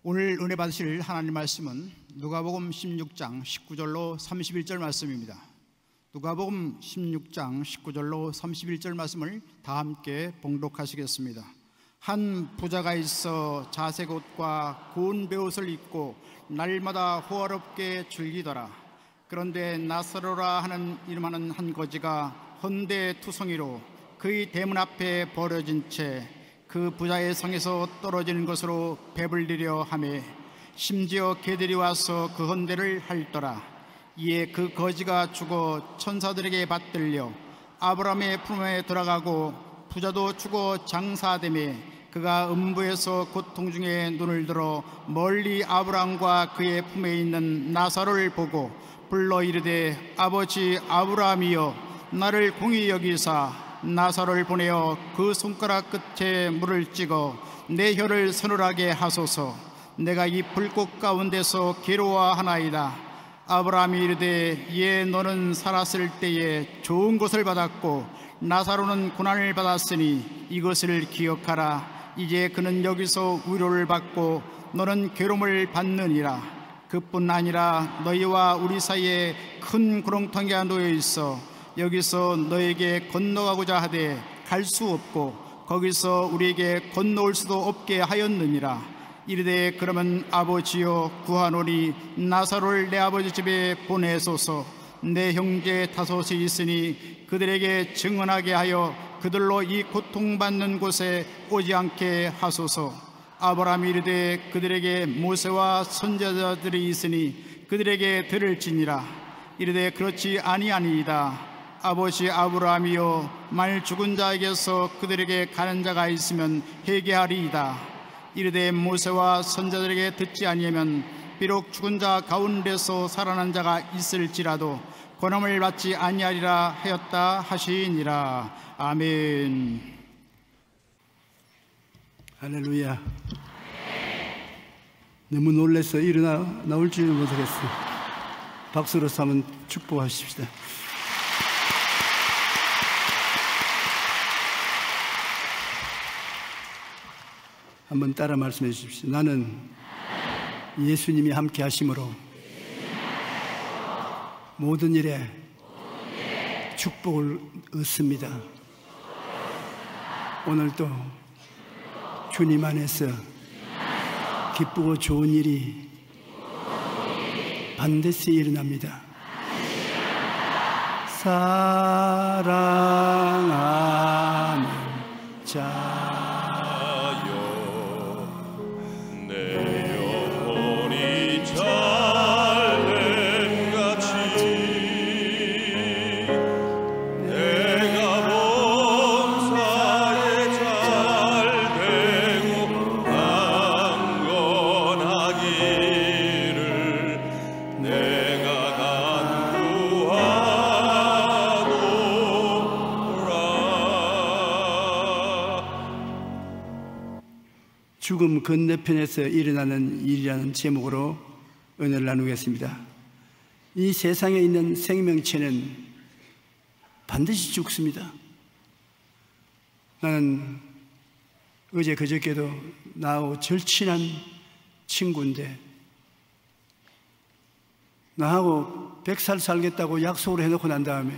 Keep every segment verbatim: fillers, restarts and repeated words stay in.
오늘 은혜 받으실 하나님 말씀은 누가복음 십육 장 십구 절로 삼십일 절 말씀입니다. 누가복음 십육 장 십구 절로 삼십일 절 말씀을 다 함께 봉독하시겠습니다. 한 부자가 있어 자색 옷과 고운 베옷을 입고 날마다 호화롭게 즐기더라. 그런데 나사로라 하는 이름하는 한 거지가 헌데 투성이로 그의 대문 앞에 버려진 채 그 부자의 성에서 떨어지는 것으로 배불리려 하매 심지어 개들이 와서 그 헌데를 핥더라. 이에 그 거지가 죽어 천사들에게 받들려 아브라함의 품에 들어가고 부자도 죽어 장사되매 그가 음부에서 고통 중에 눈을 들어 멀리 아브라함과 그의 품에 있는 나사로를 보고 불러 이르되 아버지 아브라함이여 나를 공히 여기사 나사로를 보내어 그 손가락 끝에 물을 찍어 내 혀를 서늘하게 하소서. 내가 이 불꽃 가운데서 괴로워하나이다. 아브라함이 이르되 예 너는 살았을 때에 좋은 것을 받았고 나사로는 고난을 받았으니 이것을 기억하라. 이제 그는 여기서 위로를 받고 너는 괴로움을 받느니라. 그뿐 아니라 너희와 우리 사이에 큰 구렁텅이가 놓여 있어 여기서 너에게 건너가고자 하되 갈 수 없고 거기서 우리에게 건너올 수도 없게 하였느니라. 이르되 그러면 아버지여 구하노니 나사로를 내 아버지 집에 보내소서. 내 형제 다섯이 있으니 그들에게 증언하게 하여 그들로 이 고통받는 곳에 오지 않게 하소서. 아브라함이 이르되 그들에게 모세와 선지자들이 있으니 그들에게 들을지니라. 이르되 그렇지 아니하니이다. 아버지 아브라함이여 만일 죽은 자에게서 그들에게 가는 자가 있으면 회개하리이다. 이르되 모세와 선지자들에게 듣지 아니하면 비록 죽은 자 가운데서 살아난 자가 있을지라도 권함을 받지 아니하리라 하였다 하시니라. 아멘. 할렐루야. 너무 놀라서 일어나 나올 줄 못하겠어. 박수로 삼은 축복하십시다. 한번 따라 말씀해 주십시오. 나는 예수님이 함께 하심으로 모든 일에 축복을 얻습니다. 오늘도 주님 안에서 기쁘고 좋은 일이 반드시 일어납니다. 사랑하는 자 죽음 건너편에서 일어나는 일이라는 제목으로 은혜를 나누겠습니다. 이 세상에 있는 생명체는 반드시 죽습니다. 나는 어제 그저께도 나하고 절친한 친구인데 나하고 백 살 살겠다고 약속을 해놓고 난 다음에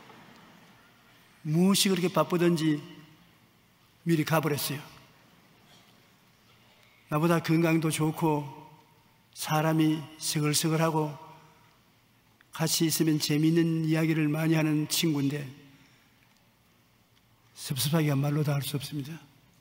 무엇이 그렇게 바쁘던지 미리 가버렸어요. 나보다 건강도 좋고 사람이 서글서글하고 같이 있으면 재미있는 이야기를 많이 하는 친구인데 섭섭하게 말로 다 할 수 없습니다.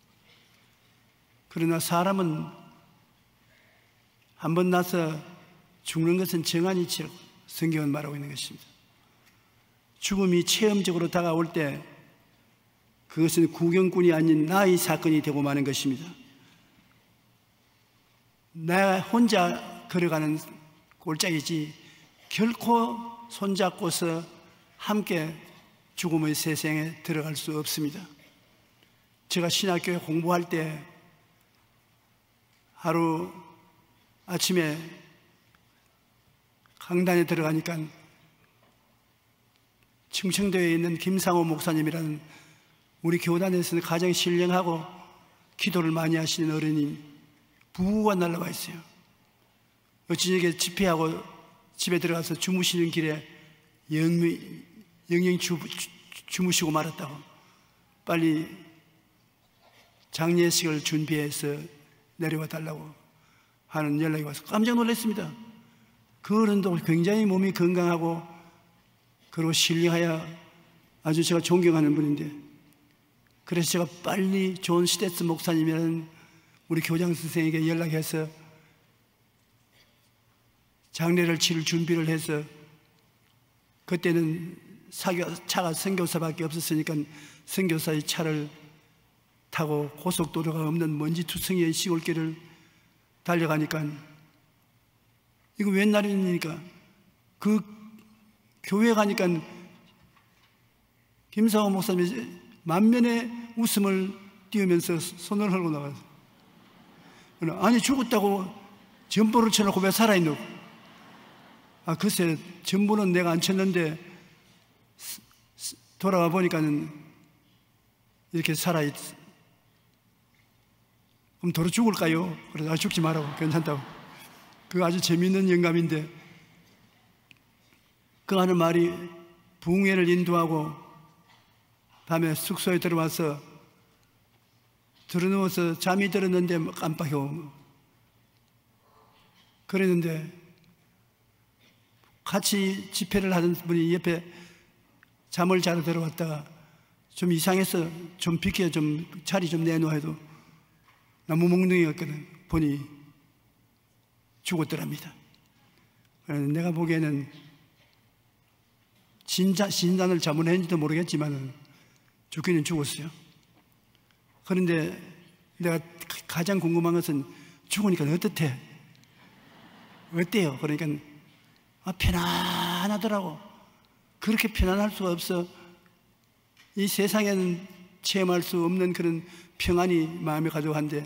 그러나 사람은 한 번 나서 죽는 것은 정한이치라고 성경은 말하고 있는 것입니다. 죽음이 체험적으로 다가올 때 그것은 구경꾼이 아닌 나의 사건이 되고 마는 것입니다. 나 혼자 걸어가는 골짜기지 결코 손잡고서 함께 죽음의 세상에 들어갈 수 없습니다. 제가 신학교에 공부할 때 하루 아침에 강단에 들어가니까 충청도에 있는 김상호 목사님이라는 우리 교단에서는 가장 신령하고 기도를 많이 하시는 어른이 부부가 날라와 있어요. 저녁에 집회하고 집에 들어가서 주무시는 길에 영영히 영영 주, 주, 주무시고 말았다고. 빨리 장례식을 준비해서 내려와 달라고 하는 연락이 와서 깜짝 놀랐습니다. 그 어른도 굉장히 몸이 건강하고 그리고 신령하여 아주 제가 존경하는 분인데, 그래서 제가 빨리 존 시데스 목사님이라는 우리 교장 선생에게 연락해서 장례를 치를 준비를 해서, 그때는 사교, 차가 선교사밖에 없었으니까 선교사의 차를 타고 고속도로가 없는 먼지투성이의 시골길을 달려가니까, 이거 웬 날이니까 그 교회 가니까 김상호 목사님이 만면의 웃음을 띄우면서 손을 헐고 나가서, 아니 죽었다고 전보를 쳐놓고 왜 살아있노? 아 글쎄 전보는 내가 안 쳤는데 돌아와 보니까는 이렇게 살아있. 그럼 도로 죽을까요? 그래서 아, 죽지 말라고. 괜찮다고. 그거 아주 재미있는 영감인데, 그 하는 말이 부흥회를 인도하고 밤에 숙소에 들어와서 들어누워서 잠이 들었는데 깜빡이고 그랬는데, 같이 집회를 하던 분이 옆에 잠을 자러 들어왔다가 좀 이상해서 좀 비켜 좀 자리 좀 내놓아 해도 나무 몽둥이였거든. 보니 죽었더랍니다. 내가 보기에는 진자, 진단을 잘못했는지도 모르겠지만 죽기는 죽었어요. 그런데 내가 가장 궁금한 것은 죽으니까 어떻대? 어때요? 그러니까 아, 편안하더라고. 그렇게 편안할 수가 없어. 이 세상에는 체험할 수 없는 그런 평안이 마음에 가득한데,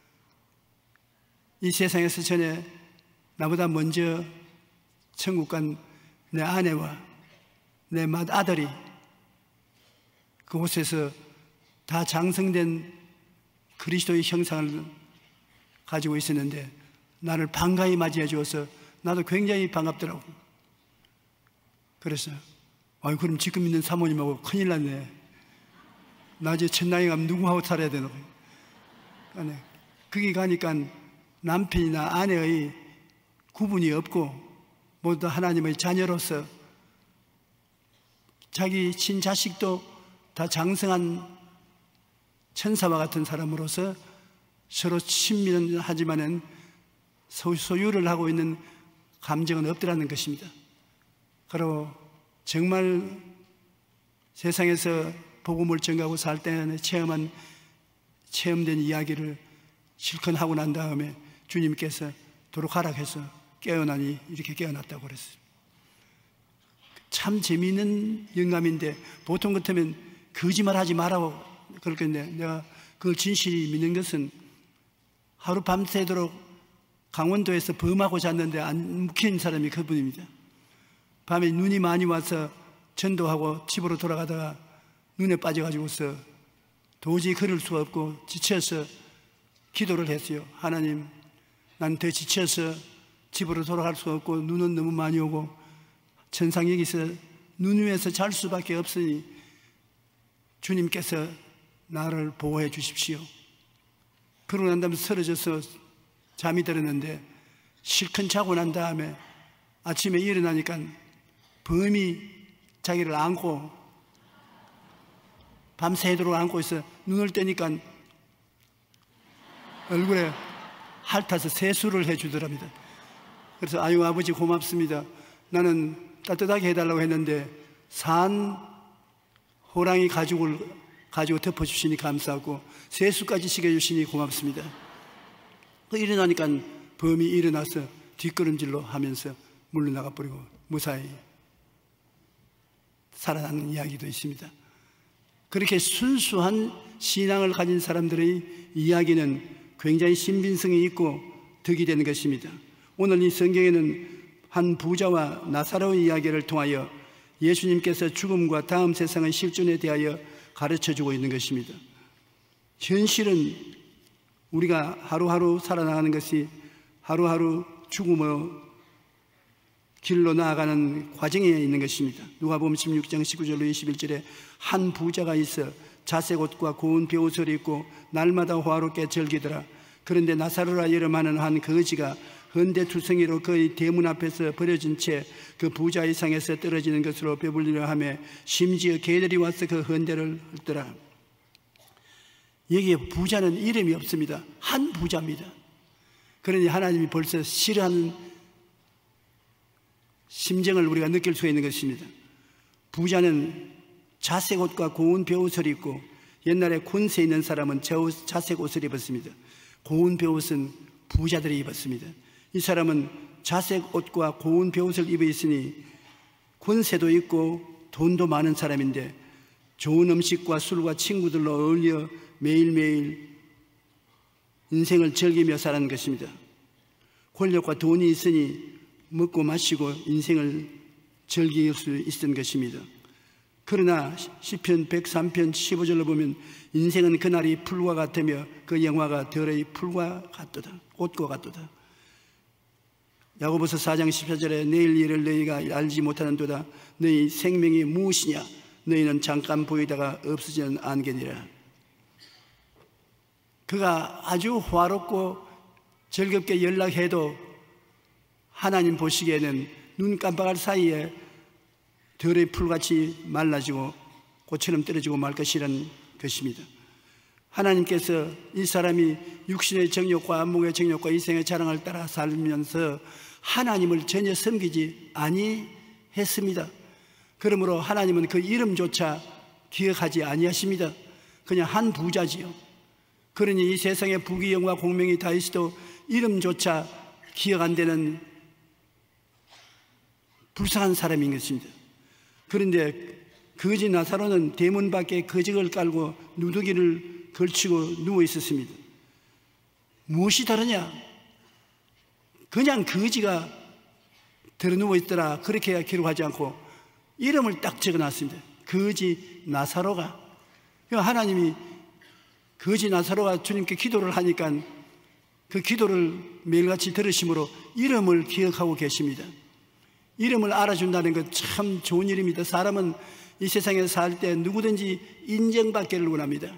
이 세상에서 전에 나보다 먼저 천국 간 내 아내와 내 맏아들이 그곳에서 다 장성된 그리스도의 형상을 가지고 있었는데 나를 반가이 맞이해 주어서 나도 굉장히 반갑더라고. 그래서 아유 그럼 지금 있는 사모님하고 큰일 났네. 나중에 천당에 가면 누구하고 살아야 되나. 거기 가니까 남편이나 아내의 구분이 없고 모두 다 하나님의 자녀로서 자기 친자식도 다 장성한 천사와 같은 사람으로서 서로 친밀하지만은 소유를 하고 있는 감정은 없더라는 것입니다. 그리고 정말 세상에서 복음을 전가하고 살 때는 체험한 체험된 이야기를 실컷 하고 난 다음에 주님께서 도록 하락해서 깨어나니 이렇게 깨어났다고 그랬어요. 참 재미있는 영감인데, 보통 같으면 거짓말 하지 말라고 그럴 건데, 내가 그걸 진실이 믿는 것은 하루 밤새도록 강원도에서 범하고 잤는데 안 묵힌 사람이 그분입니다. 밤에 눈이 많이 와서 전도하고 집으로 돌아가다가 눈에 빠져가지고서 도저히 걸을 수가 없고 지쳐서 기도를 했어요. 하나님, 난 더 지쳐서 집으로 돌아갈 수가 없고 눈은 너무 많이 오고 천상 여기서 눈 위에서 잘 수밖에 없으니 주님께서 나를 보호해 주십시오. 그러고 난 다음에 쓰러져서 잠이 들었는데, 실컷 자고 난 다음에 아침에 일어나니까 범이 자기를 안고 밤새도록 안고 있어. 눈을 떼니까 얼굴에 핥아서 세수를 해주더랍니다. 그래서 아유 아버지 고맙습니다. 나는 따뜻하게 해달라고 했는데 산 호랑이 가죽을 가지고 덮어주시니 감사하고 세수까지 시켜주시니 고맙습니다. 그 일어나니까 범이 일어나서 뒷걸음질로 하면서 물러나가 버리고 무사히 살아나는 이야기도 있습니다. 그렇게 순수한 신앙을 가진 사람들의 이야기는 굉장히 신빙성이 있고 덕이 되는 것입니다. 오늘 이 성경에는 한 부자와 나사로의 이야기를 통하여 예수님께서 죽음과 다음 세상의 실존에 대하여 가르쳐주고 있는 것입니다. 현실은 우리가 하루하루 살아나가는 것이 하루하루 죽음의 길로 나아가는 과정에 있는 것입니다. 누가복음 십육 장 십구 절로 이십일 절에 한 부자가 있어 자색 옷과 고운 베옷을 입고 날마다 화롭게 즐기더라. 그런데 나사로라 이름하는 한 거지가 헌대투성이로 그의 대문 앞에서 버려진 채 그 부자의 상에서 떨어지는 것으로 배불리려 하며 심지어 개들이 와서 그 헌대를 헐더라. 여기에 부자는 이름이 없습니다. 한 부자입니다. 그러니 하나님이 벌써 싫어하는 심정을 우리가 느낄 수 있는 것입니다. 부자는 자색 옷과 고운 베옷을 입고, 옛날에 권세 있는 사람은 자색 옷을 입었습니다. 고운 베옷은 부자들이 입었습니다. 이 사람은 자색 옷과 고운 베옷을 입어 있으니 권세도 있고 돈도 많은 사람인데 좋은 음식과 술과 친구들로 어울려 매일매일 인생을 즐기며 사는 것입니다. 권력과 돈이 있으니 먹고 마시고 인생을 즐길 수 있었던 것입니다. 그러나 시편 백삼 편 십오 절로 보면 인생은 그날이 풀과 같으며 그 영화가 들의 풀과 같도다, 꽃과 같도다. 야고보서 사 장 십사 절에 내일 일을 너희가 알지 못하는도다. 너희 생명이 무엇이냐? 너희는 잠깐 보이다가 없어지는 안개니라. 그가 아주 화롭고 즐겁게 연락해도 하나님 보시기에는 눈 깜빡할 사이에 들의 풀같이 말라지고 꽃처럼 떨어지고 말 것이라는 것입니다. 하나님께서 이 사람이 육신의 정욕과 안목의 정욕과 이생의 자랑을 따라 살면서 하나님을 전혀 섬기지 아니했습니다. 그러므로 하나님은 그 이름조차 기억하지 아니하십니다. 그냥 한 부자지요. 그러니 이 세상에 부귀영화 공명이 다 있어도 이름조차 기억 안 되는 불쌍한 사람인 것입니다. 그런데 거지 나사로는 대문 밖에 거적을 깔고 누더기를 걸치고 누워 있었습니다. 무엇이 다르냐? 그냥 거지가 들어 누워 있더라 그렇게 기록하지 않고 이름을 딱 적어놨습니다. 거지 나사로가. 하나님이 거지 나사로가 주님께 기도를 하니까 그 기도를 매일같이 들으심으로 이름을 기억하고 계십니다. 이름을 알아준다는 것 참 좋은 일입니다. 사람은 이 세상에 살 때 누구든지 인정받기를 원합니다.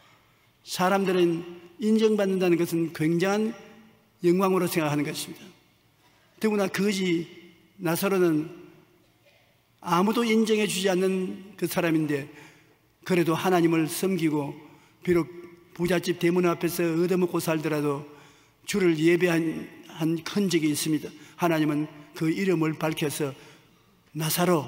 사람들은 인정받는다는 것은 굉장한 영광으로 생각하는 것입니다. 더구나 거지 나사로는 아무도 인정해 주지 않는 그 사람인데 그래도 하나님을 섬기고 비록 부잣집 대문 앞에서 얻어먹고 살더라도 주를 예배한 한 흔적이 있습니다. 하나님은 그 이름을 밝혀서 나사로,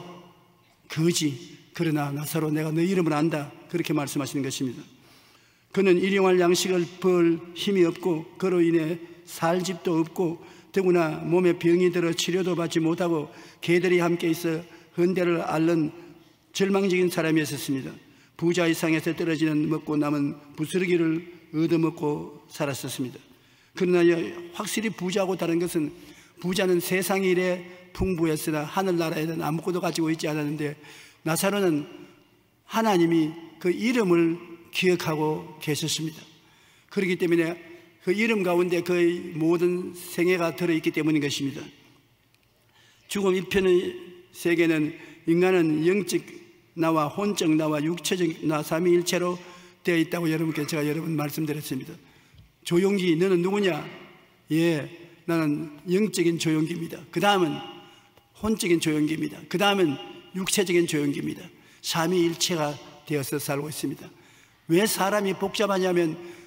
거지, 그러나 나사로 내가 너 이름을 안다 그렇게 말씀하시는 것입니다. 그는 일용할 양식을 벌 힘이 없고 그로 인해 살 집도 없고 더구나 몸에 병이 들어 치료도 받지 못하고 개들이 함께 있어 헌대를 앓는 절망적인 사람이었습니다. 부자의 상에서 떨어지는 먹고 남은 부스러기를 얻어먹고 살았었습니다. 그러나 확실히 부자하고 다른 것은 부자는 세상 일에 풍부했으나 하늘나라에는 아무것도 가지고 있지 않았는데 나사로는 하나님이 그 이름을 기억하고 계셨습니다. 그렇기 때문에 그 이름 가운데 그의 모든 생애가 들어있기 때문인 것입니다. 죽음 이편의 세계는 인간은 영적 나와 혼적 나와 육체적 나 삼위일체로 되어 있다고 여러분께 제가 여러 번 말씀드렸습니다. 조용기 너는 누구냐? 예, 나는 영적인 조용기입니다. 그 다음은 혼적인 조용기입니다. 그 다음은 육체적인 조용기입니다. 삼위일체가 되어서 살고 있습니다. 왜 사람이 복잡하냐면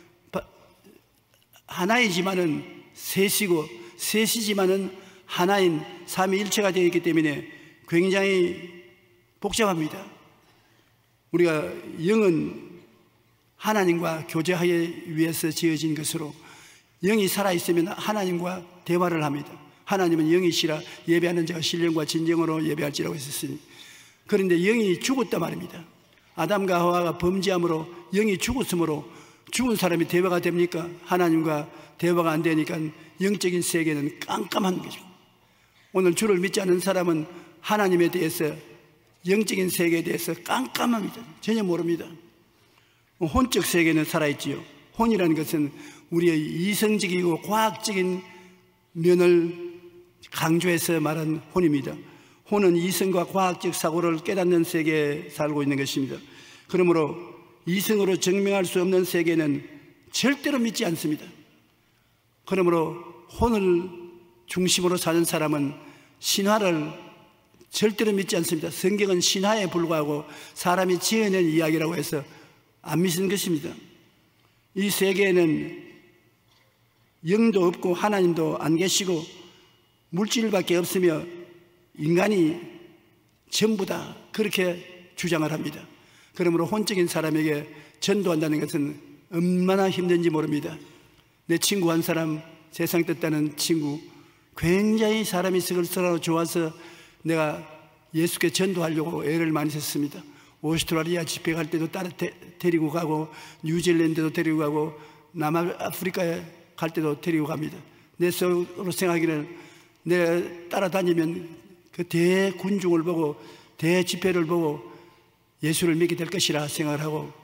하나이지만은 셋이고 셋이지만은 하나인 삼위일체가 되어 있기 때문에 굉장히 복잡합니다. 우리가 영은 하나님과 교제하기 위해서 지어진 것으로 영이 살아있으면 하나님과 대화를 합니다. 하나님은 영이시라 예배하는 자가 신령과 진정으로 예배할지라고 했었으니, 그런데 영이 죽었단 말입니다. 아담과 하와가 범죄함으로 영이 죽었으므로 죽은 사람이 대화가 됩니까? 하나님과 대화가 안 되니까 영적인 세계는 깜깜한 거죠. 오늘 주를 믿지 않는 사람은 하나님에 대해서, 영적인 세계에 대해서 깜깜합니다. 전혀 모릅니다. 혼적 세계는 살아있지요. 혼이라는 것은 우리의 이성적이고 과학적인 면을 강조해서 말한 혼입니다. 혼은 이성과 과학적 사고를 깨닫는 세계에 살고 있는 것입니다. 그러므로 이성으로 증명할 수 없는 세계는 절대로 믿지 않습니다. 그러므로 혼을 중심으로 사는 사람은 신화를 절대로 믿지 않습니다. 성경은 신화에 불과하고 사람이 지어낸 이야기라고 해서 안 믿는 것입니다. 이 세계에는 영도 없고 하나님도 안 계시고 물질밖에 없으며 인간이 전부다, 그렇게 주장을 합니다. 그러므로 혼적인 사람에게 전도한다는 것은 얼마나 힘든지 모릅니다. 내 친구 한 사람, 세상 뜻다는 친구, 굉장히 사람이 스글스글하고 좋아서 내가 예수께 전도하려고 애를 많이 썼습니다. 오스트라리아 집회 갈 때도 따라 데, 데리고 가고, 뉴질랜드도 데리고 가고, 남아프리카에 갈 때도 데리고 갑니다. 내 속으로 생각하기를 내가 따라다니면 그 대군중을 보고 대집회를 보고 예수를 믿게 될 것이라 생각을 하고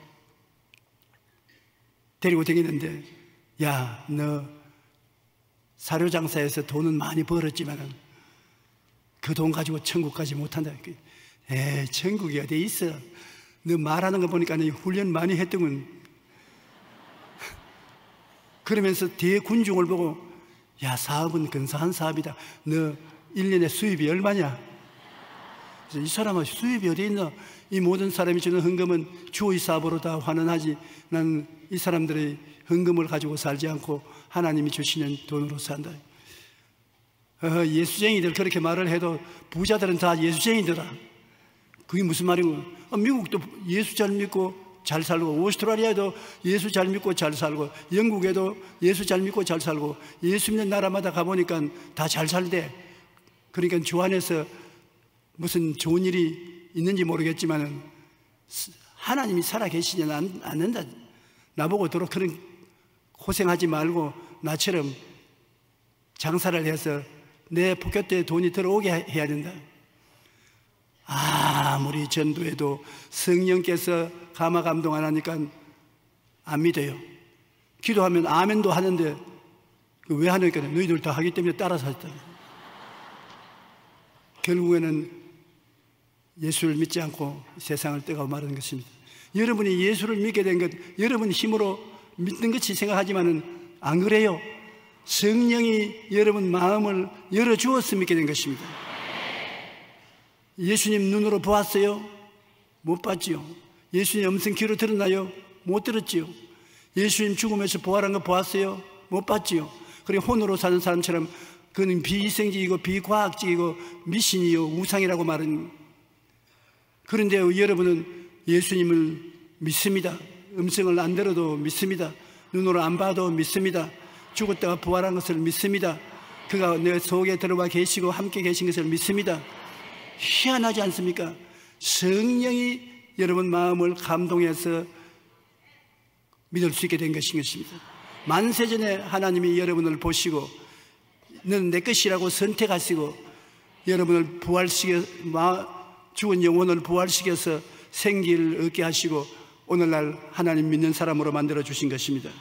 데리고 다니는데, 야, 너 사료장사에서 돈은 많이 벌었지만 그 돈 가지고 천국 가지 못한다. 에, 천국이 어디 있어? 너 말하는 거 보니까 훈련 많이 했더군. 그러면서 대군중을 보고, 야, 사업은 근사한 사업이다. 너 일 년에 수입이 얼마냐? 이 사람은 수입이 어디 있나? 이 모든 사람이 주는 헌금은 주의 사업으로 다 환원하지, 난 이 사람들의 헌금을 가지고 살지 않고 하나님이 주시는 돈으로 산다. 어, 예수쟁이들 그렇게 말을 해도 부자들은 다 예수쟁이더라. 그게 무슨 말이고? 어, 미국도 예수 잘 믿고 잘 살고, 오스트라리아도 예수 잘 믿고 잘 살고, 영국에도 예수 잘 믿고 잘 살고, 예수 믿는 나라마다 가보니까 다 잘 살대. 그러니까 주 안에서 무슨 좋은 일이 있는지 모르겠지만 하나님이 살아계시지 않는다. 나보고 도록 그런 고생하지 말고 나처럼 장사를 해서 내 포켓에 돈이 들어오게 해야 된다. 아무리 전도해도 성령께서 감화 감동 안 하니까 안 믿어요. 기도하면 아멘도 하는데 왜 하니까 너희들 다 하기 때문에 따라서 했다. 결국에는 예수를 믿지 않고 세상을 떠가고 마는 것입니다. 여러분이 예수를 믿게 된 것, 여러분 힘으로 믿는 것이 생각하지만은 안 그래요. 성령이 여러분 마음을 열어주어서 믿게 된 것입니다. 예수님 눈으로 보았어요? 못 봤지요. 예수님 음성 귀로 들었나요? 못 들었지요. 예수님 죽음에서 부활한 거 보았어요? 못 봤지요. 그리고 혼으로 사는 사람처럼 그는 비이성적이고 비과학적이고 미신이요 우상이라고 말은. 그런데 여러분은 예수님을 믿습니다. 음성을 안 들어도 믿습니다. 눈으로 안 봐도 믿습니다. 죽었다가 부활한 것을 믿습니다. 그가 내 속에 들어와 계시고 함께 계신 것을 믿습니다. 희한하지 않습니까? 성령이 여러분 마음을 감동해서 믿을 수 있게 된 것인 것입니다. 만세전에 하나님이 여러분을 보시고 너는 내 것이라고 선택하시고 여러분을 부활시켜, 죽은 영혼을 부활시켜서 생기를 얻게 하시고 오늘날 하나님 믿는 사람으로 만들어 주신 것입니다.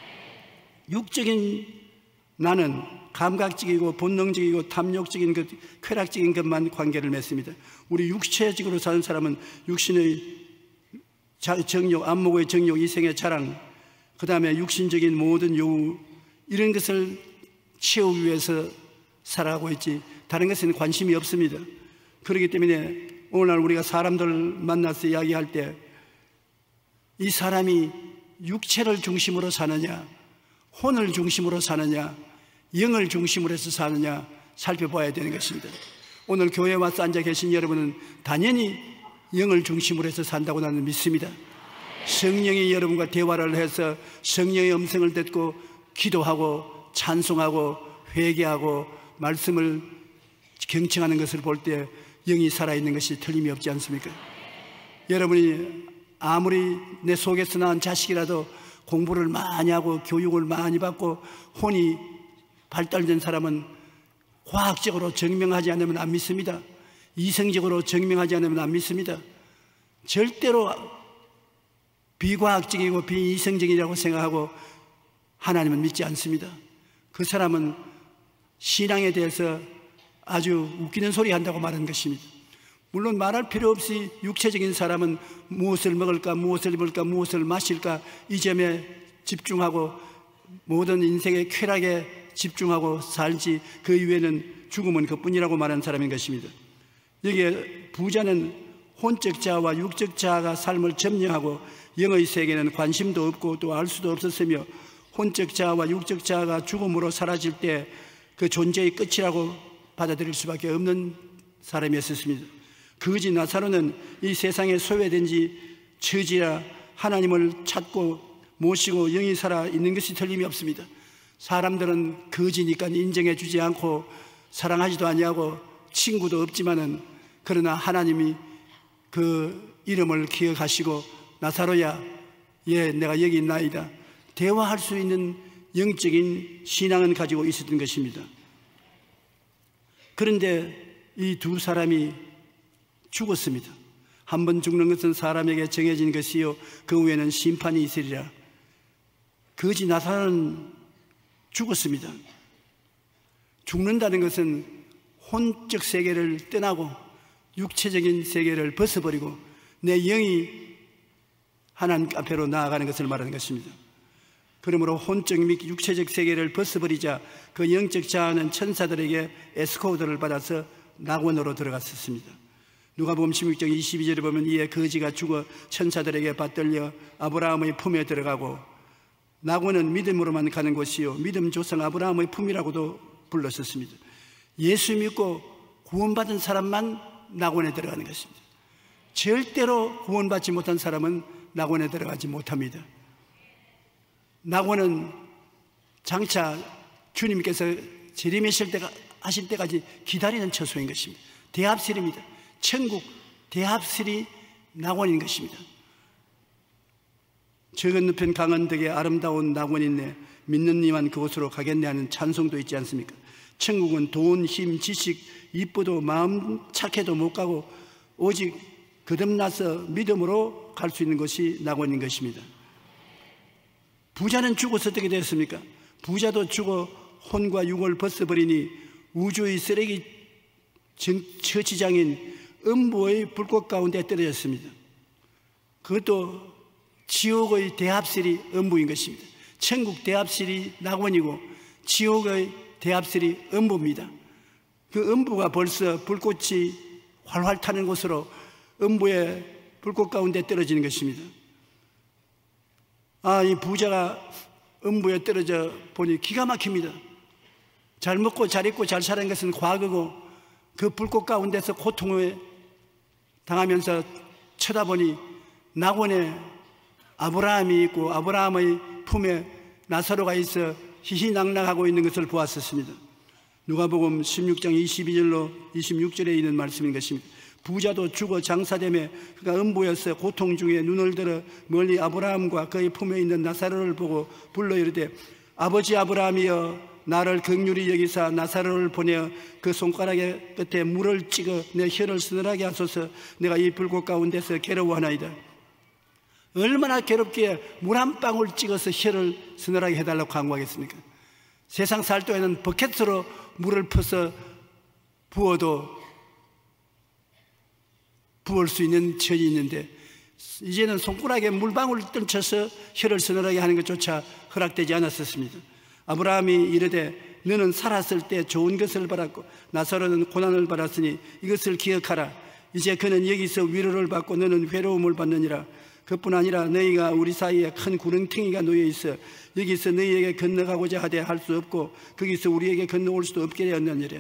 육적인 나는 감각적이고 본능적이고 탐욕적인 것, 쾌락적인 것만 관계를 맺습니다. 우리 육체적으로 사는 사람은 육신의 정욕, 안목의 정욕, 이생의 자랑, 그 다음에 육신적인 모든 요구, 이런 것을 채우기 위해서 살아가고 있지 다른 것에는 관심이 없습니다. 그렇기 때문에 오늘날 우리가 사람들 만나서 이야기할 때 이 사람이 육체를 중심으로 사느냐, 혼을 중심으로 사느냐, 영을 중심으로 해서 사느냐 살펴봐야 되는 것입니다. 오늘 교회에 와서 앉아 계신 여러분은 당연히 영을 중심으로 해서 산다고 나는 믿습니다. 성령이 여러분과 대화를 해서 성령의 음성을 듣고 기도하고 찬송하고 회개하고 말씀을 경청하는 것을 볼 때 영이 살아있는 것이 틀림이 없지 않습니까? 여러분이 아무리 내 속에서 낳은 자식이라도 공부를 많이 하고 교육을 많이 받고 혼이 발달된 사람은 과학적으로 증명하지 않으면 안 믿습니다. 이성적으로 증명하지 않으면 안 믿습니다. 절대로 비과학적이고 비이성적이라고 생각하고 하나님은 믿지 않습니다. 그 사람은 신앙에 대해서 아주 웃기는 소리 한다고 말하는 것입니다. 물론 말할 필요 없이 육체적인 사람은 무엇을 먹을까, 무엇을 입을까, 무엇을 마실까 이 점에 집중하고 모든 인생의 쾌락에 집중하고 살지 그 이외에는 죽음은 그뿐이라고 말하는 사람인 것입니다. 여기에 부자는 혼적 자아와 육적 자아가 삶을 점령하고 영의 세계는 관심도 없고 또 알 수도 없었으며 혼적 자아와 육적 자아가 죽음으로 사라질 때 그 존재의 끝이라고 받아들일 수밖에 없는 사람이었습니다. 거지 나사로는 이 세상에 소외된 지 처지라 하나님을 찾고 모시고 영이 살아 있는 것이 틀림이 없습니다. 사람들은 거지니까 인정해 주지 않고 사랑하지도 아니하고 친구도 없지만은 그러나 하나님이 그 이름을 기억하시고 나사로야, 예, 내가 여기 있나이다. 대화할 수 있는 영적인 신앙은 가지고 있었던 것입니다. 그런데 이 두 사람이 죽었습니다. 한 번 죽는 것은 사람에게 정해진 것이요 그 후에는 심판이 있으리라. 거지 나사로는 죽었습니다. 죽는다는 것은 혼적 세계를 떠나고 육체적인 세계를 벗어버리고 내 영이 하나님 앞으로 나아가는 것을 말하는 것입니다. 그러므로 혼적 및 육체적 세계를 벗어버리자 그 영적 자아는 천사들에게 에스코드를 받아서 낙원으로 들어갔었습니다. 누가복음 십육 장 이십이 절에 보면 이에 거지가 죽어 천사들에게 받들려 아브라함의 품에 들어가고, 낙원은 믿음으로만 가는 곳이요 믿음 조상 아브라함의 품이라고도 불렀었습니다. 예수 믿고 구원받은 사람만 낙원에 들어가는 것입니다. 절대로 구원받지 못한 사람은 낙원에 들어가지 못합니다. 낙원은 장차 주님께서 재림하실 때가 하실 때까지 기다리는 처소인 것입니다. 대합실입니다. 천국 대합실이 낙원인 것입니다. 저 건너편 강원덕에 아름다운 낙원이 있네, 믿는 이만 그곳으로 가겠네 하는 찬송도 있지 않습니까? 천국은 돈, 힘, 지식, 이쁘도 마음 착해도 못 가고 오직 거듭나서 믿음으로 갈 수 있는 것이 낙원인 것입니다. 부자는 죽어서 어떻게 되었습니까? 부자도 죽어 혼과 육을 벗어버리니 우주의 쓰레기 처치장인 음부의 불꽃 가운데 떨어졌습니다. 그것도 지옥의 대합실이 음부인 것입니다. 천국 대합실이 낙원이고 지옥의 대합실이 음부입니다. 그 음부가 벌써 불꽃이 활활 타는 곳으로 음부의 불꽃 가운데 떨어지는 것입니다. 아, 이 부자가 음부에 떨어져 보니 기가 막힙니다. 잘 먹고 잘 입고 잘 사는 것은 과거고 그 불꽃 가운데서 고통을 당하면서 쳐다보니 낙원에 아브라함이 있고 아브라함의 품에 나사로가 있어 희희낙낙하고 있는 것을 보았었습니다. 누가복음 십육 장 이십이 절로 이십육 절에 있는 말씀인 것입니다. 부자도 죽어 장사되매 그가 음부에서 고통 중에 눈을 들어 멀리 아브라함과 그의 품에 있는 나사로를 보고 불러 이르되 아버지 아브라함이여 나를 긍휼히 여기사 나사로를 보내어 그 손가락의 끝에 물을 찍어 내 혀를 서늘하게 하소서. 내가 이 불꽃 가운데서 괴로워하나이다. 얼마나 괴롭기에 물 한 방울 찍어서 혀를 서늘하게 해달라고 강구하겠습니까? 세상 살 때에는 버켓으로 물을 퍼서 부어도 부을 수 있는 처지 있는데 이제는 손가락에 물방울을 떨쳐서 혀를 서늘하게 하는 것조차 허락되지 않았었습니다. 아브라함이 이르되 너는 살았을 때 좋은 것을 받았고 나사로는 고난을 받았으니 이것을 기억하라. 이제 그는 여기서 위로를 받고 너는 괴로움을 받느니라. 그뿐 아니라 너희가 우리 사이에 큰 구렁텅이가 놓여 있어 여기서 너희에게 건너가고자 하되 할 수 없고 거기서 우리에게 건너올 수도 없게 되었느니라.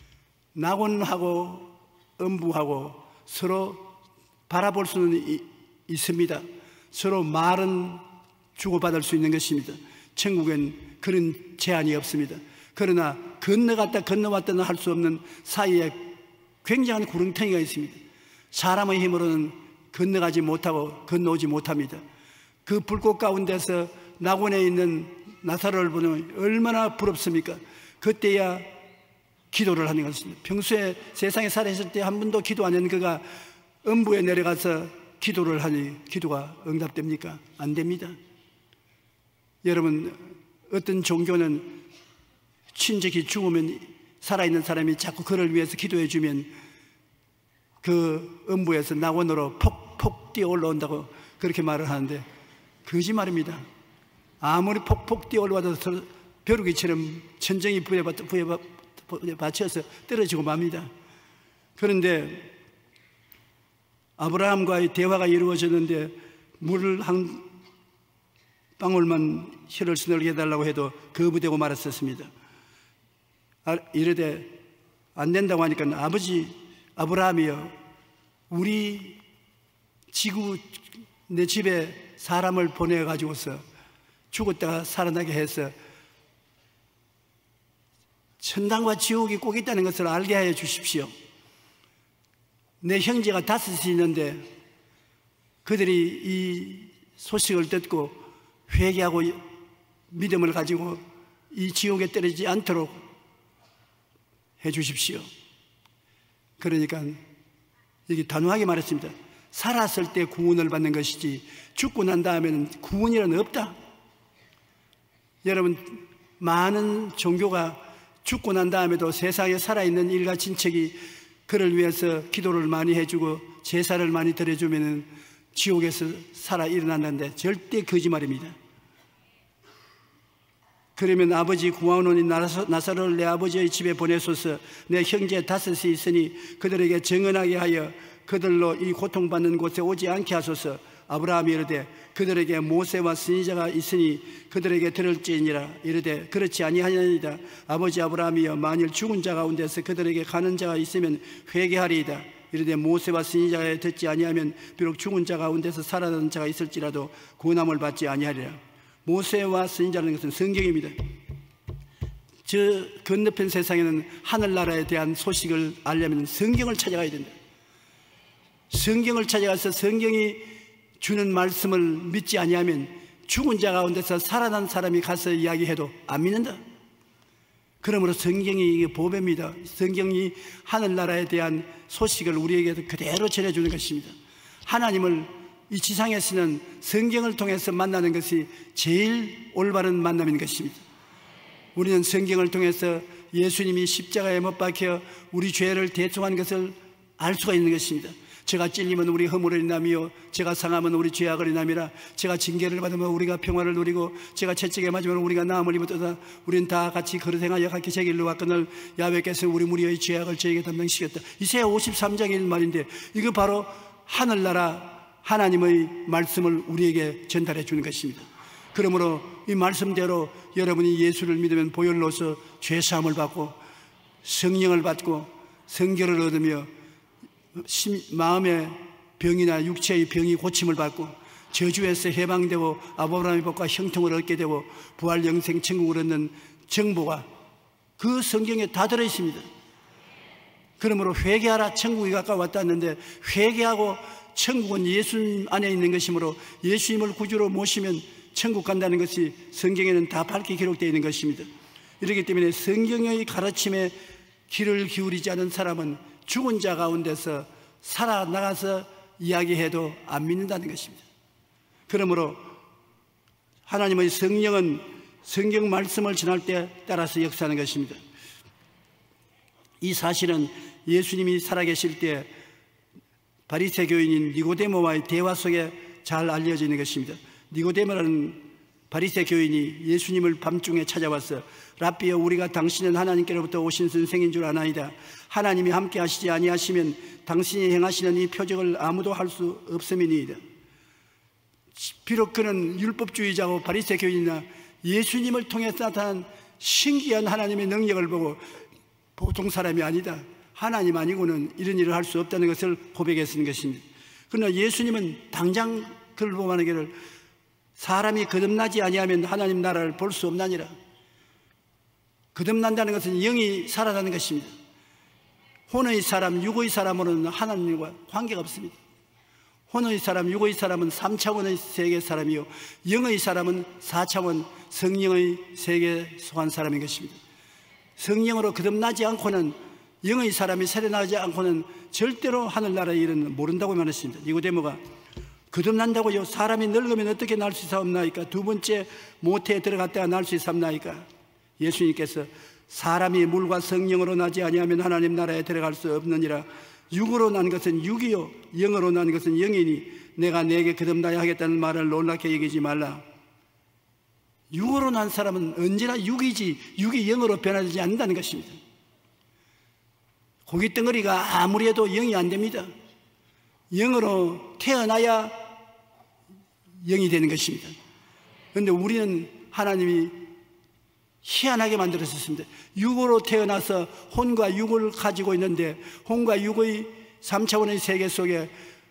낙원하고 음부하고 서로 바라볼 수는 있습니다. 서로 말은 주고받을 수 있는 것입니다. 천국엔 그런 제한이 없습니다. 그러나 건너갔다 건너왔다는 할 수 없는 사이에 굉장한 구렁텅이가 있습니다. 사람의 힘으로는 건너가지 못하고 건너오지 못합니다. 그 불꽃 가운데서 낙원에 있는 나사로를 보면 얼마나 부럽습니까? 그때야 기도를 하는 것입니다. 평소에 세상에 살아있을 때 한 번도 기도 안 하는 그가 음부에 내려가서 기도를 하니 기도가 응답됩니까? 안 됩니다. 여러분, 어떤 종교는 친족이 죽으면 살아있는 사람이 자꾸 그를 위해서 기도해 주면 그 음부에서 낙원으로 폭폭 뛰어 올라온다고 그렇게 말을 하는데 거짓말입니다. 아무리 폭폭 뛰어 올라와도 벼룩이처럼 천정이 부여받쳐서 떨어지고 맙니다. 그런데 아브라함과의 대화가 이루어졌는데 물을 한 방울만 혀를 스늘게 해달라고 해도 거부되고 말았었습니다. 아, 이르되 안 된다고 하니까 아버지 아브라함이여, 우리 지구 내 집에 사람을 보내가지고서 죽었다가 살아나게 해서 천당과 지옥이 꼭 있다는 것을 알게 하여 주십시오. 내 형제가 다섯이 있는데 그들이 이 소식을 듣고 회개하고 믿음을 가지고 이 지옥에 떨어지지 않도록 해 주십시오. 그러니까 이게 단호하게 말했습니다. 살았을 때 구원을 받는 것이지 죽고 난 다음에는 구원이란 없다. 여러분, 많은 종교가 죽고 난 다음에도 세상에 살아있는 일가 친척이 그를 위해서 기도를 많이 해주고 제사를 많이 드려주면 지옥에서 살아 일어난다는데 절대 거짓말입니다. 그러면 아버지 구하오노니 나사로를 내 아버지의 집에 보내소서. 내 형제 다섯이 있으니 그들에게 정언하게 하여 그들로 이 고통받는 곳에 오지 않게 하소서. 아브라함이 이르되 그들에게 모세와 선지자가 있으니 그들에게 들을지니라. 이르되 그렇지 아니하니이다. 아버지 아브라함이여, 만일 죽은 자 가운데서 그들에게 가는 자가 있으면 회개하리이다. 이르되 모세와 선지자가 듣지 아니하면 비록 죽은 자 가운데서 살아난 자가 있을지라도 구원함을 받지 아니하리라. 모세와 선지자라는 것은 성경입니다. 저 건너편 세상에는 하늘나라에 대한 소식을 알려면 성경을 찾아가야 된다. 성경을 찾아가서 성경이 주는 말씀을 믿지 아니하면 죽은 자 가운데서 살아난 사람이 가서 이야기해도 안 믿는다. 그러므로 성경이 보배입니다. 성경이 하늘나라에 대한 소식을 우리에게 그대로 전해주는 것입니다. 하나님을 이 지상에서는 성경을 통해서 만나는 것이 제일 올바른 만남인 것입니다. 우리는 성경을 통해서 예수님이 십자가에 못 박혀 우리 죄를 대속한 것을 알 수가 있는 것입니다. 제가 찔리면 우리 허물을 인함이요, 제가 상하면 우리 죄악을 인함이라. 제가 징계를 받으면 우리가 평화를 누리고, 제가 채찍에 맞으면 우리가 나음을 입었도다. 우리는 다 같이 그릇 행하여 각기 제 길로 왔거늘 야훼께서 우리 무리의 죄악을 저에게 담당시켰다. 이사야 오십삼 장의 말인데 이거 바로 하늘나라 하나님의 말씀을 우리에게 전달해 주는 것입니다. 그러므로 이 말씀대로 여러분이 예수를 믿으면 보혈로서 죄사함을 받고 성령을 받고 성결을 얻으며 마음의 병이나 육체의 병이 고침을 받고 저주에서 해방되고 아브라함의 복과 형통을 얻게 되고 부활 영생 천국을 얻는 정보가 그 성경에 다 들어있습니다. 그러므로 회개하라, 천국이 가까웠다 했는데 회개하고 천국은 예수님 안에 있는 것이므로 예수님을 구주로 모시면 천국 간다는 것이 성경에는 다 밝게 기록되어 있는 것입니다. 이렇기 때문에 성경의 가르침에 귀를 기울이지 않은 사람은 죽은 자 가운데서 살아나가서 이야기해도 안 믿는다는 것입니다. 그러므로 하나님의 성령은 성경 말씀을 전할 때 따라서 역사하는 것입니다. 이 사실은 예수님이 살아계실 때 바리새 교인인 니고데모와의 대화 속에 잘 알려져 있는 것입니다. 니고데모라는 바리새 교인이 예수님을 밤중에 찾아와서 랍비여, 우리가 당신은 하나님께로부터 오신 선생인 줄 아나이다. 하나님이 함께 하시지 아니하시면 당신이 행하시는 이 표적을 아무도 할 수 없음이니이다. 비록 그는 율법주의자고 바리새 교인이나 예수님을 통해서 나타난 신기한 하나님의 능력을 보고 보통 사람이 아니다, 하나님 아니고는 이런 일을 할 수 없다는 것을 고백했는 것입니다. 그러나 예수님은 당장 그를 보고 하기를 사람이 거듭나지 아니하면 하나님 나라를 볼 수 없나니라. 거듭난다는 것은 영이 살아나는 것입니다. 혼의 사람, 육의 사람으로는 하나님과 관계가 없습니다. 혼의 사람, 육의 사람은 삼 차원의 세계 사람이요, 영의 사람은 사 차원 성령의 세계에 속한 사람인 것입니다. 성령으로 거듭나지 않고는, 영의 사람이 살아나지 않고는 절대로 하늘나라의 일은 모른다고 말했습니다. 니고데모가 거듭난다고요? 사람이 늙으면 어떻게 날 수 있사옵나이까? 두 번째 모태에 들어갔다가 날 수 있사옵나이까? 예수님께서 사람이 물과 성령으로 나지 아니하면 하나님 나라에 들어갈 수 없느니라. 육으로 난 것은 육이요 영으로 난 것은 영이니 내가 내게 거듭나야 하겠다는 말을 놀랍게 여기지 말라. 육으로 난 사람은 언제나 육이지 육이 영으로 변하지 않는다는 것입니다. 고깃덩어리가 아무리 해도 영이 안 됩니다. 영으로 태어나야 영이 되는 것입니다. 그런데 우리는 하나님이 희한하게 만들었습니다. 육으로 태어나서 혼과 육을 가지고 있는데 혼과 육의 삼 차원의 세계 속에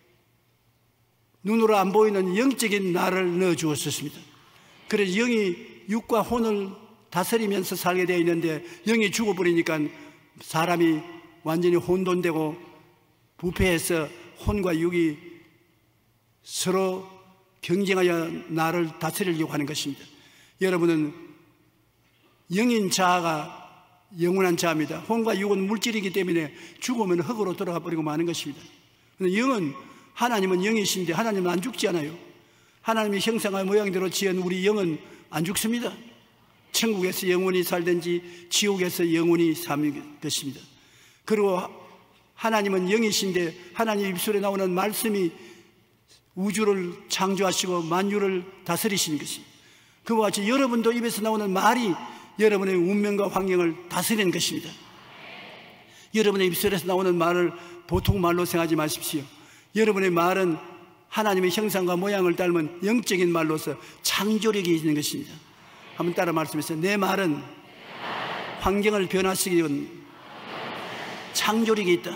눈으로 안 보이는 영적인 나를 넣어 주었습니다. 그래서 영이 육과 혼을 다스리면서 살게 되어 있는데 영이 죽어버리니까 사람이 완전히 혼돈되고 부패해서 혼과 육이 서로 경쟁하여 나를 다스리려고 하는 것입니다. 여러분은 영인 자아가 영원한 자입니다. 혼과 육은 물질이기 때문에 죽으면 흙으로 돌아가 버리고 마는 것입니다. 그런데 영은, 하나님은 영이신데 하나님은 안 죽지 않아요. 하나님의 형상과 모양대로 지은 우리 영은 안 죽습니다. 천국에서 영원히 살든지 지옥에서 영원히 사는 것입니다. 그리고 하나님은 영이신데 하나님 입술에 나오는 말씀이 우주를 창조하시고 만유를 다스리시는 것입니다. 그와 같이 여러분도 입에서 나오는 말이 여러분의 운명과 환경을 다스리는 것입니다. 여러분의 입술에서 나오는 말을 보통 말로 생각하지 마십시오. 여러분의 말은 하나님의 형상과 모양을 닮은 영적인 말로서 창조력이 있는 것입니다. 한번 따라 말씀하세요. 내 말은 환경을 변화시키기 위한 창조력이 있다.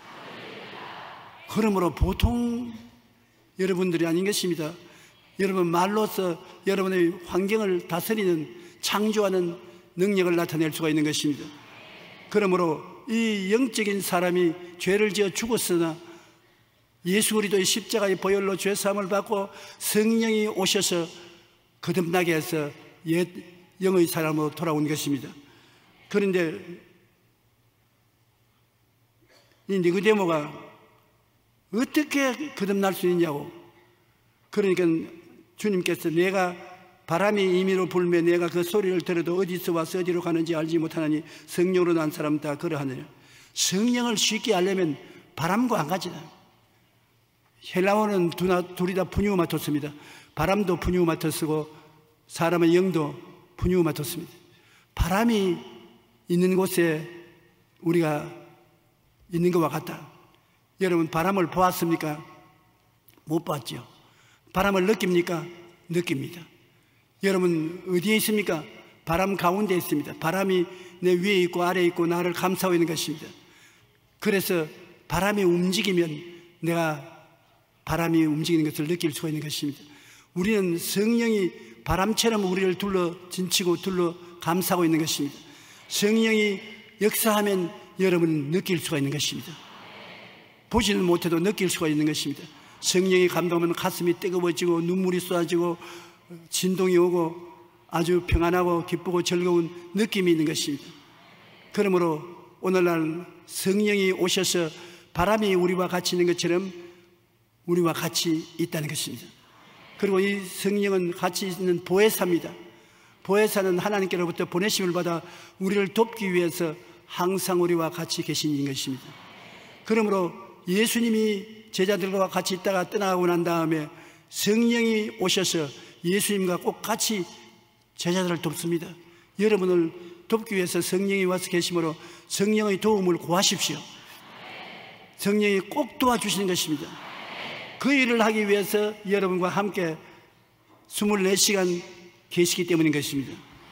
그러므로 보통 여러분들이 아닌 것입니다. 여러분 말로서 여러분의 환경을 다스리는 창조하는 능력을 나타낼 수가 있는 것입니다. 그러므로 이 영적인 사람이 죄를 지어 죽었으나 예수 그리스도의 십자가의 보혈로 죄사함을 받고 성령이 오셔서 거듭나게 해서 옛 영의 사람으로 돌아온 것입니다. 그런데 이 니고데모가 어떻게 거듭날 수 있냐고. 그러니까 주님께서 내가 바람이 임의로 불며 내가 그 소리를 들어도 어디서 와서 어디로 가는지 알지 못하느니 성령으로 난 사람 다 그러하느냐. 성령을 쉽게 알려면 바람과 한 가지다. 헬라어는 둘이 다 푸뉴마토스입니다. 바람도 푸뉴마토스고 사람의 영도 푸뉴마토스입니다. 바람이 있는 곳에 우리가 있는 것과 같다. 여러분 바람을 보았습니까? 못 봤죠. 바람을 느낍니까? 느낍니다. 여러분 어디에 있습니까? 바람 가운데 있습니다. 바람이 내 위에 있고 아래에 있고 나를 감싸고 있는 것입니다. 그래서 바람이 움직이면 내가 바람이 움직이는 것을 느낄 수가 있는 것입니다. 우리는 성령이 바람처럼 우리를 둘러 진치고 둘러 감싸고 있는 것입니다. 성령이 역사하면 여러분은 느낄 수가 있는 것입니다. 보지는 못해도 느낄 수가 있는 것입니다. 성령이 감동하면 가슴이 뜨거워지고 눈물이 쏟아지고 진동이 오고 아주 평안하고 기쁘고 즐거운 느낌이 있는 것입니다. 그러므로 오늘날 성령이 오셔서 바람이 우리와 같이 있는 것처럼 우리와 같이 있다는 것입니다. 그리고 이 성령은 같이 있는 보혜사입니다. 보혜사는 하나님께로부터 보내심을 받아 우리를 돕기 위해서 항상 우리와 같이 계신 것입니다. 그러므로 예수님이 제자들과 같이 있다가 떠나가고 난 다음에 성령이 오셔서 예수님과 꼭 같이 제자들을 돕습니다. 여러분을 돕기 위해서 성령이 와서 계시므로 성령의 도움을 구하십시오. 성령이 꼭 도와주시는 것입니다. 그 일을 하기 위해서 여러분과 함께 이십사 시간 계시기 때문인 것입니다.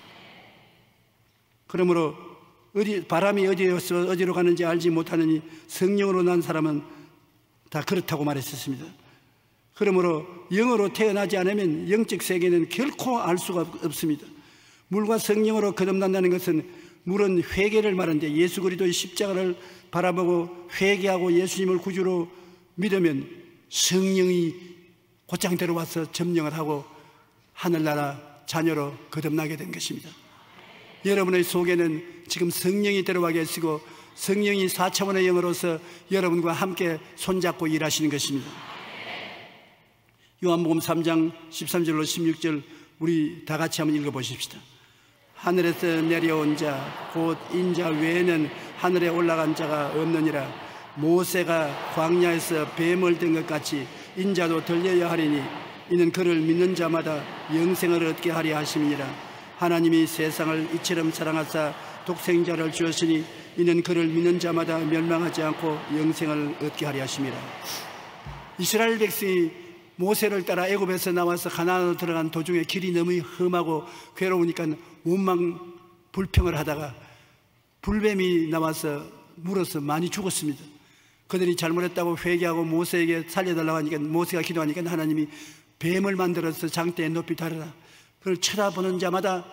그러므로 어디, 바람이 어디에서 어디로 가는지 알지 못하느니 성령으로 난 사람은 다 그렇다고 말했었습니다. 그러므로 영으로 태어나지 않으면 영적 세계는 결코 알 수가 없습니다. 물과 성령으로 거듭난다는 것은 물은 회개를 말하는데 예수 그리스도의 십자가를 바라보고 회개하고 예수님을 구주로 믿으면 성령이 곧장 들어와서 점령을 하고 하늘나라 자녀로 거듭나게 된 것입니다. 여러분의 속에는 지금 성령이 들어와 계시고 성령이 사 차원의 영으로서 여러분과 함께 손잡고 일하시는 것입니다. 요한복음 삼 장 십삼 절로 십육 절 우리 다 같이 한번 읽어보십시다. 하늘에서 내려온 자 곧 인자 외에는 하늘에 올라간 자가 없느니라. 모세가 광야에서 뱀을 든 것 같이 인자도 들려야 하리니 이는 그를 믿는 자마다 영생을 얻게 하려 하심이니라. 하나님이 세상을 이처럼 사랑하사 독생자를 주었으니 이는 그를 믿는 자마다 멸망하지 않고 영생을 얻게 하려 하심이라. 이스라엘 백성이 모세를 따라 애굽에서 나와서 가나안으로 들어간 도중에 길이 너무 험하고 괴로우니까 원망 불평을 하다가 불뱀이 나와서 물어서 많이 죽었습니다. 그들이 잘못했다고 회개하고 모세에게 살려달라고 하니까 모세가 기도하니까 하나님이 뱀을 만들어서 장대에 높이 달아라. 그걸 쳐다보는 자마다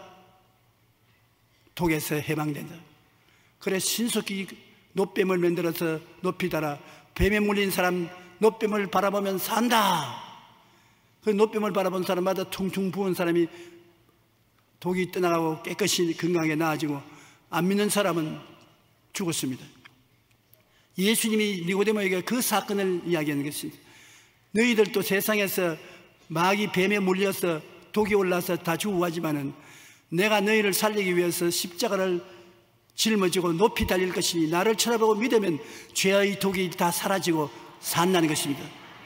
독에서 해방된다. 그래 신속히 노뱀을 만들어서 높이 달아 뱀에 물린 사람 노뱀을 바라보면 산다. 그 노뱀을 바라본 사람마다 퉁퉁 부은 사람이 독이 떠나가고 깨끗이 건강하게 나아지고 안 믿는 사람은 죽었습니다. 예수님이 니고데모에게 그 사건을 이야기하는 것입니다. 너희들도 세상에서 마귀 뱀에 물려서 독이 올라서 다 죽어가지만은 내가 너희를 살리기 위해서 십자가를 짊어지고 높이 달릴 것이니 나를 쳐다보고 믿으면 죄의 독이 다 사라지고 산다는 것입니다.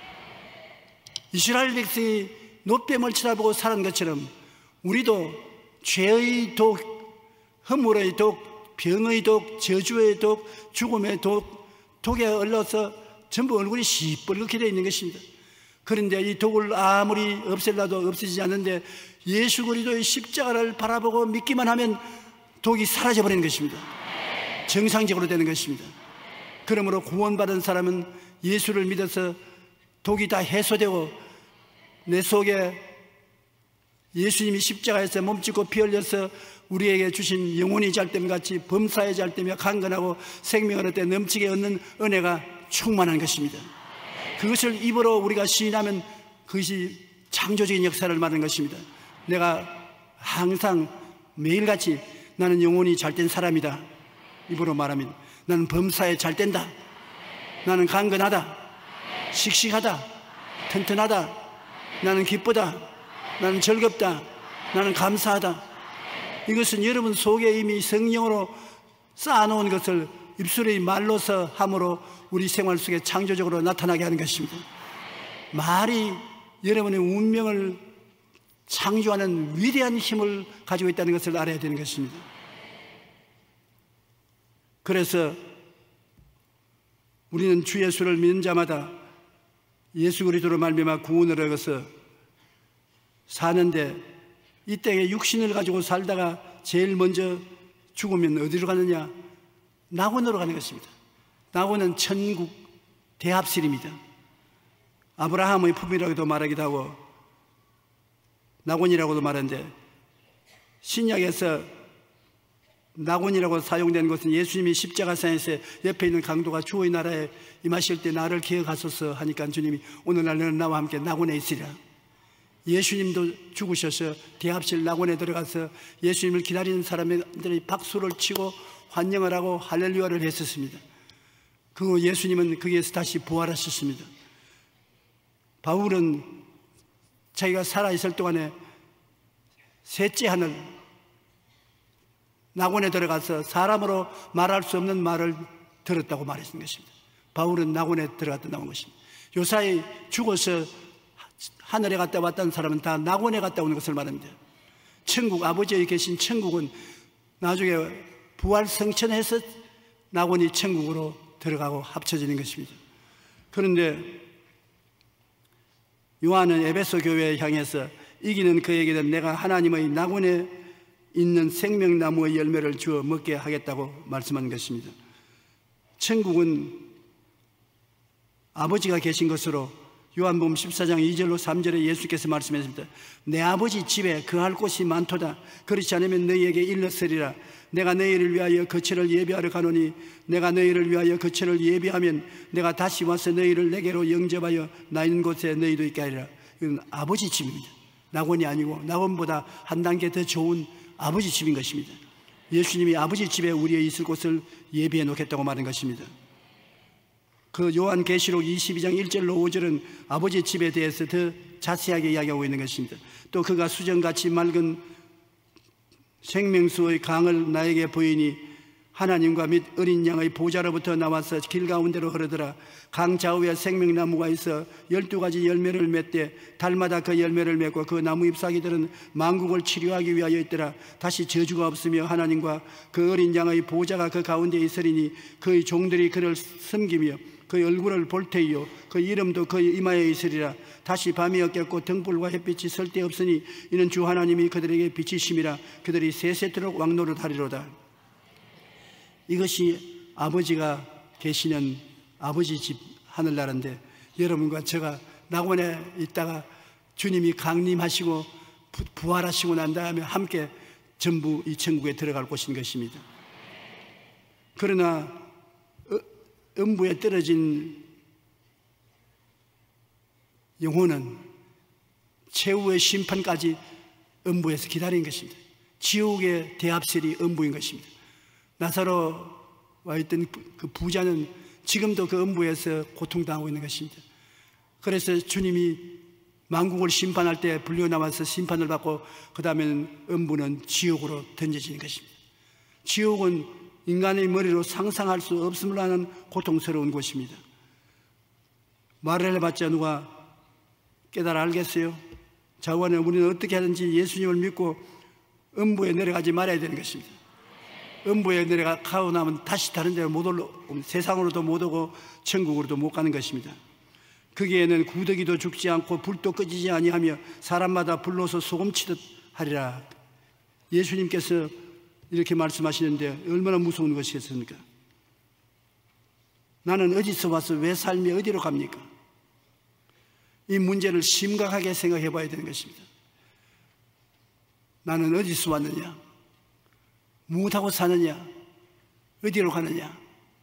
이스라엘 백성이 노뱀을 쳐다보고 사는 것처럼 우리도 죄의 독, 허물의 독, 병의 독, 저주의 독, 죽음의 독, 독에 얼려서 전부 얼굴이 시뻘겋게 되어 있는 것입니다. 그런데 이 독을 아무리 없앨라도 없어지지 않는데 예수 그리스도의 십자가를 바라보고 믿기만 하면 독이 사라져버리는 것입니다. 정상적으로 되는 것입니다. 그러므로 구원받은 사람은 예수를 믿어서 독이 다 해소되고 내 속에 예수님이 십자가에서 몸짓고 피 흘려서 우리에게 주신 영혼이 잘됨같이 범사에 잘되며 강건하고 생명을 얻되 넘치게 얻는 은혜가 충만한 것입니다. 그것을 입으로 우리가 시인하면 그것이 창조적인 역사를 말하는 것입니다. 내가 항상 매일같이 나는 영혼이 잘된 사람이다 입으로 말합니다. 나는 범사에 잘된다. 나는 강건하다. 씩씩하다. 튼튼하다. 나는 기쁘다. 나는 즐겁다. 나는 감사하다. 이것은 여러분 속에 이미 성령으로 쌓아놓은 것을 입술의 말로서 함으로 우리 생활 속에 창조적으로 나타나게 하는 것입니다. 말이 여러분의 운명을 창조하는 위대한 힘을 가지고 있다는 것을 알아야 되는 것입니다. 그래서 우리는 주 예수를 믿는 자마다 예수 그리스도로 말미암아 구원을 얻어서 사는데 이 땅에 육신을 가지고 살다가 제일 먼저 죽으면 어디로 가느냐? 낙원으로 가는 것입니다. 낙원은 천국 대합실입니다. 아브라함의 품이라고도 말하기도 하고 낙원이라고도 말하는데 신약에서 낙원이라고 사용된 것은 예수님이 십자가상에서 옆에 있는 강도가 주의 나라에 임하실 때 나를 기억하소서 하니까 주님이 오늘날 너는 나와 함께 낙원에 있으리라. 예수님도 죽으셔서 대합실 낙원에 들어가서 예수님을 기다리는 사람들이 박수를 치고 환영을 하고 할렐루야를 했었습니다. 그 예수님은 거기에서 다시 부활하셨습니다. 바울은 자기가 살아있을 동안에 셋째 하늘 낙원에 들어가서 사람으로 말할 수 없는 말을 들었다고 말했던 것입니다. 바울은 낙원에 들어갔다 나온 것입니다. 요사이 죽어서 하늘에 갔다 왔다는 사람은 다 낙원에 갔다 오는 것을 말합니다. 천국, 아버지에 계신 천국은 나중에 부활 성천해서 낙원이 천국으로 들어가고 합쳐지는 것입니다. 그런데 요한은 에베소 교회에 향해서 이기는 그에게는 내가 하나님의 낙원에 있는 생명나무의 열매를 주어 먹게 하겠다고 말씀한 것입니다. 천국은 아버지가 계신 것으로 요한복음 십사 장 이 절로 삼 절에 예수께서 말씀하십니다. 내 아버지 집에 거할 곳이 많도다. 그렇지 않으면 너희에게 일렀으리라. 내가 너희를 위하여 거처를 예비하러 가노니 내가 너희를 위하여 거처를 예비하면 내가 다시 와서 너희를 내게로 영접하여 나 있는 곳에 너희도 있게 하리라. 이건 아버지 집입니다. 낙원이 아니고 낙원보다 한 단계 더 좋은 아버지 집인 것입니다. 예수님이 아버지 집에 우리의 있을 곳을 예비해 놓겠다고 말한 것입니다. 그 요한계시록 이십이 장 일 절로 오 절은 아버지 집에 대해서 더 자세하게 이야기하고 있는 것입니다. 또 그가 수정같이 맑은 생명수의 강을 나에게 보이니 하나님과 및 어린 양의 보좌로부터 나와서 길 가운데로 흐르더라. 강 좌우에 생명나무가 있어 열두 가지 열매를 맺되 달마다 그 열매를 맺고 그 나무 잎사귀들은 만국을 치료하기 위하여 있더라. 다시 저주가 없으며 하나님과 그 어린 양의 보좌가 그 가운데 있으리니 그의 종들이 그를 섬기며 그의 얼굴을 볼 테이요 그 이름도 그의 이마에 있으리라. 다시 밤이 없겠고 등불과 햇빛이 설데 없으니 이는 주 하나님이 그들에게 빛이심이라. 그들이 세세토록 왕노릇하리로다. 이것이 아버지가 계시는 아버지 집 하늘나라인데, 여러분과 제가 낙원에 있다가 주님이 강림하시고 부활하시고 난 다음에 함께 전부 이 천국에 들어갈 곳인 것입니다. 그러나 음부에 떨어진 영혼은 최후의 심판까지 음부에서 기다린 것입니다. 지옥의 대합실이 음부인 것입니다. 나사로와 있던 그 부자는 지금도 그 음부에서 고통당하고 있는 것입니다. 그래서 주님이 만국을 심판할 때 불려나와서 심판을 받고 그 다음에는 음부는 지옥으로 던져지는 것입니다. 지옥은 인간의 머리로 상상할 수 없음을 하는 고통스러운 곳입니다. 말을 해봤자 누가 깨달아 알겠어요? 자원에 우리는 어떻게 하든지 예수님을 믿고 음부에 내려가지 말아야 되는 것입니다. 음부에 내려가고 나면 다시 다른 데로 못 올라, 세상으로도 못 오고 천국으로도 못 가는 것입니다. 거기에는 구더기도 죽지 않고 불도 꺼지지 아니하며 사람마다 불로서 소금치듯 하리라. 예수님께서 이렇게 말씀하시는데 얼마나 무서운 것이겠습니까? 나는 어디서 와서 왜 삶이 어디로 갑니까? 이 문제를 심각하게 생각해 봐야 되는 것입니다. 나는 어디서 왔느냐? 무엇하고 사느냐? 어디로 가느냐?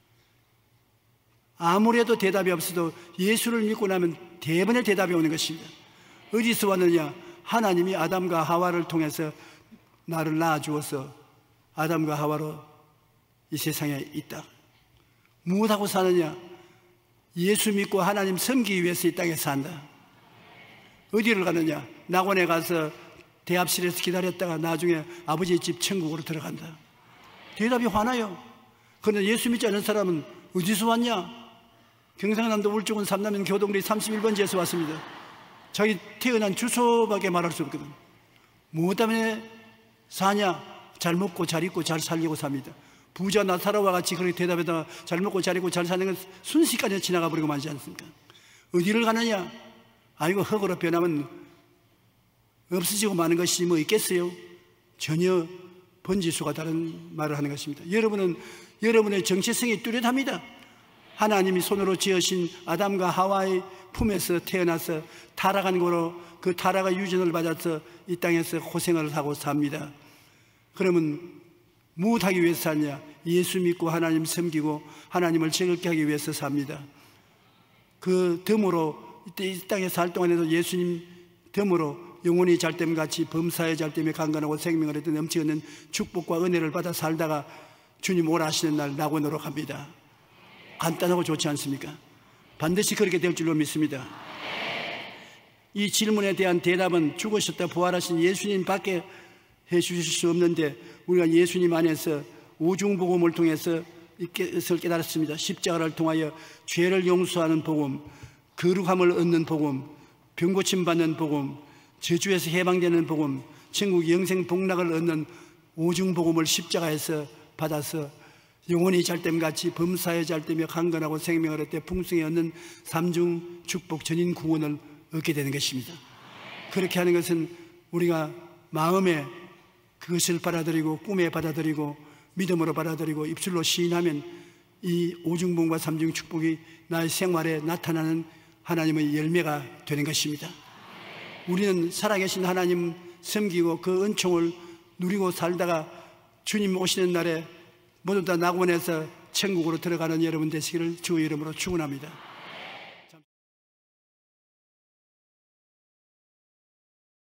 아무래도 대답이 없어도 예수를 믿고 나면 대번에 대답이 오는 것입니다. 어디서 왔느냐? 하나님이 아담과 하와를 통해서 나를 낳아주어서 아담과 하와로 이 세상에 있다. 무엇하고 사느냐? 예수 믿고 하나님 섬기기 위해서 이 땅에 산다. 어디를 가느냐? 낙원에 가서 대합실에서 기다렸다가 나중에 아버지의 집 천국으로 들어간다. 대답이 화나요. 그런데 예수 믿지 않는 사람은 어디서 왔냐? 경상남도 울주군 삼남면 교동리 삼십일 번지에서 왔습니다. 자기 태어난 주소밖에 말할 수 없거든. 무엇 때문에 사냐? 잘 먹고 잘 입고 잘 살려고 삽니다. 부자 나사로와 같이 그렇게 대답하다가 잘 먹고 잘 입고 잘 사는 건 순식간에 지나가 버리고 말지 않습니까? 어디를 가느냐? 아이고 흙으로 변하면 없어지고 마는 것이 뭐 있겠어요? 전혀 번지수가 다른 말을 하는 것입니다. 여러분은 여러분의 정체성이 뚜렷합니다. 하나님이 손으로 지으신 아담과 하와의 품에서 태어나서 타락한 거로 그 타락의 유전을 받아서 이 땅에서 고생을 하고 삽니다. 그러면 무엇하기 위해서 사냐? 예수 믿고 하나님 섬기고 하나님을 즐겁게 하기 위해서 삽니다. 그 덤으로 이때 이 땅에 살 동안에도 예수님 덤으로 영혼이 잘됨같이 범사의 잘됨에 강건하고 생명을 얻는 넘치는 축복과 은혜를 받아 살다가 주님 오라 하시는 날 낙원으로 갑니다. 간단하고 좋지 않습니까? 반드시 그렇게 될 줄로 믿습니다. 이 질문에 대한 대답은 죽으셨다 부활하신 예수님 밖에 해 주실 수 없는데, 우리가 예수님 안에서 오중복음을 통해서 이것을 깨달았습니다. 십자가를 통하여 죄를 용서하는 복음, 거룩함을 얻는 복음, 병고침 받는 복음, 저주에서 해방되는 복음, 천국 영생 복락을 얻는 오중복음을 십자가에서 받아서 영혼이 잘됨같이 범사에 잘되며 강건하고 생명을 얻되 풍성히 얻는 삼중 축복 전인 구원을 얻게 되는 것입니다. 그렇게 하는 것은 우리가 마음에 그것을 받아들이고 꿈에 받아들이고 믿음으로 받아들이고 입술로 시인하면 이 오중복음과 삼중 축복이 나의 생활에 나타나는 하나님의 열매가 되는 것입니다. 우리는 살아계신 하나님 섬기고 그 은총을 누리고 살다가 주님 오시는 날에 모두 다 낙원에서 천국으로 들어가는 여러분 되시기를 주의 이름으로 축원합니다.